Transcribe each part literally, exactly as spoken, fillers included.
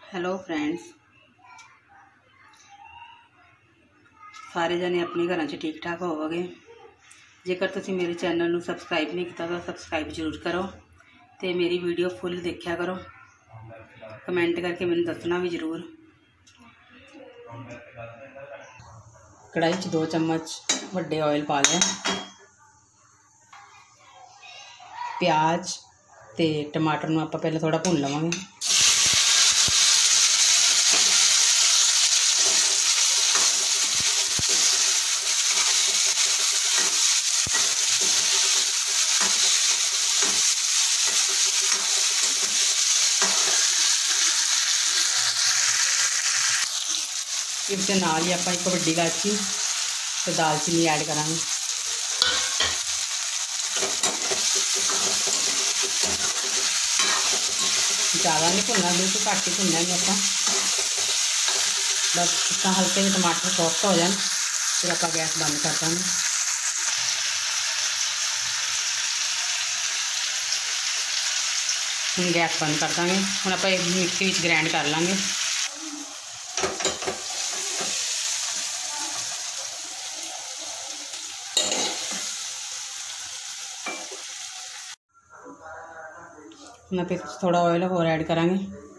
Hello friends, सारे जने अपने घर च ठीक ठाक होवोगे। जेकर तुसी मेरे चैनल नू सबसक्राइब नहीं किया तो सबसक्राइब जरूर करो तो मेरी वीडियो फुल देखा करो। कमेंट करके मैंने दसना भी जरूर। कढ़ाई च दो चम्मच वड्डे ऑयल पा लिया। प्याज ते टमाटर नू आपां पहले थोड़ा भुन लवांगे। इस दे नाल ही आपां एक वड्डी इलायची ते दालचीनी ऐड करांगे। ज़्यादा नहीं भुनना, बिल्कुल घट ही भुनना है आपां। बस इतना हल्के से टमाटर सॉफ्ट हो जाए फिर आपां गैस बंद कर देंगे। हम गैस बंद कर देंगे। हम आपां मिक्सी विच ग्राइंड कर लांगे। हम फिर थोड़ा ऑयल होर ऐड करांगे।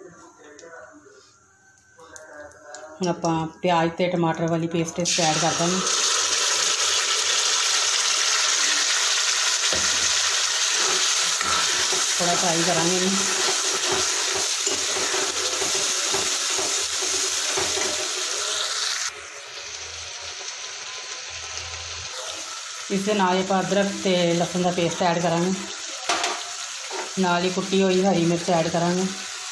हम आपां प्याज ते टमाटर वाली पेस्ट इस ऐड कर देंगे। थोड़ा फ्राई करांगे इन्हें। इस दे नाल आपां अदरक ते लहसुन का पेस्ट ऐड करांगे। नाल ही कुटी हुई हरी मिर्च ऐड करांगे।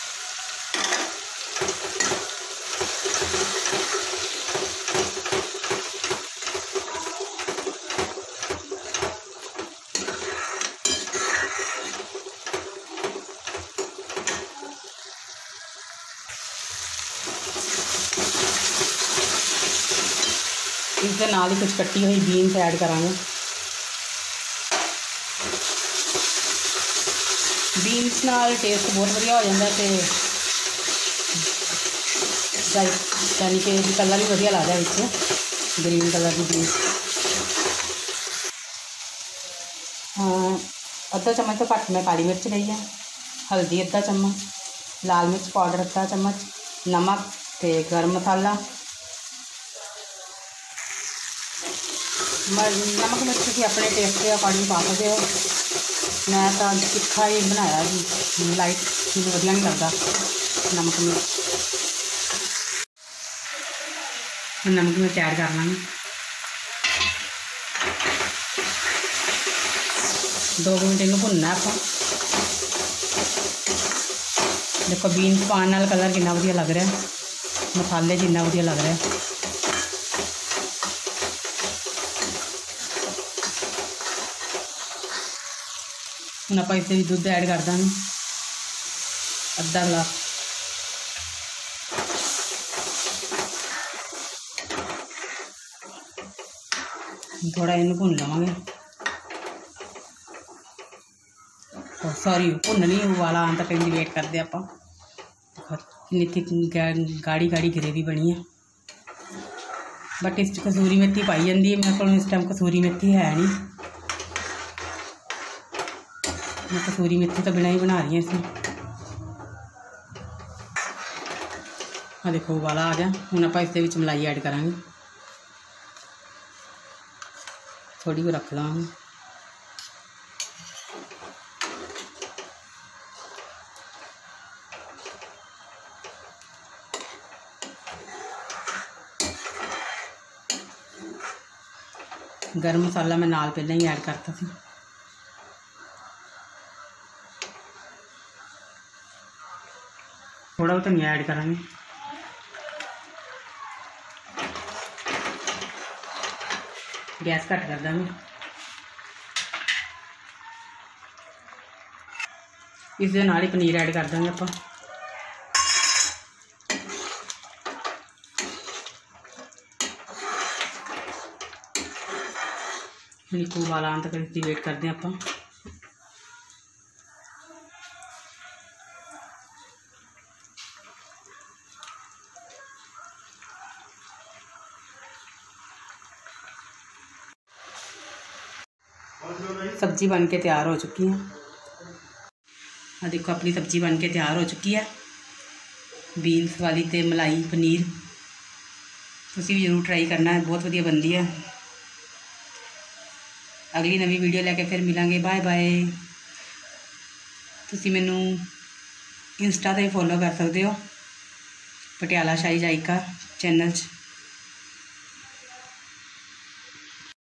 इस दे नाल ही कुछ कट्टी हुई बीन्स ऐड करांगे। बीन्स नाल टेस्ट बहुत वधिया हो जाता है तो यानी कि कलर भी वधिया लगता है विच ग्रीन कलर की बीन्स। हाँ, अद्धा चम्मच तो घट मैं काली मिर्च ली है। हल्दी अद्धा चम्मच, लाल मिर्च पाउडर अद्धा चम्मच, नमक ते गर्म मसाला। नमक मिर्च तुसीं अपने टेस्ट के अकॉर्डिंग पा सकते हो। मैं तो तिखा ही बनाया जी, लाइट मैनूं वधिया नहीं लगता नमक मिर्च। नमक मिर्च ऐड कर लांगे। दो मिनट इन्हूं भुनना आपां। देखो बीन्स पाने नाल कलर कितना वधिया लग रहा है, मसाले जिन्ना वधिया लग रहा है। हम आप इस दुध ऐड कर देंगे अद्धा गिलास। थोड़ा इन्हू भुन लवांगे। सॉरी भुन नहीं, उबाला आने तक इन्हें वेट करते आप। कितनी गाढ़ी गाढ़ी ग्रेवी बनी है। बट इस कसूरी मेथी पाई जाती है। मेरे को इस टाइम कसूरी मेथी है नहीं। मैं कसूरी मेथी तो बिना ही बना रही हूँ इसमें। हाँ देखो उबाला आ गया। हूँ आप इस मलाई ऐड करांगे। थोड़ी को रख लाँगे। गर्म मसाला मैं नाल पहले ही ऐड करता सी। थोड़ा धनिया ऐड करांगे। गैस घट कर देंगे। इस दे नाल ही पनीर ऐड कर देंगे आप। एक उबाला आने तक इसकी वेट करते हैं आप। सब्जी बन के तैयार हो चुकी है। आ देखो अपनी सब्जी बन के तैयार हो चुकी है, बीन्स वाली ते मलाई पनीर। तुसी भी जरूर ट्राई करना है, बहुत वधिया बनती है। अगली नवी वीडियो लैके फिर मिलांगे। Bye bye. तुसी मैनू इंस्टा ते फॉलो कर सकते हो, पटियाला शाही जायका चैनल च।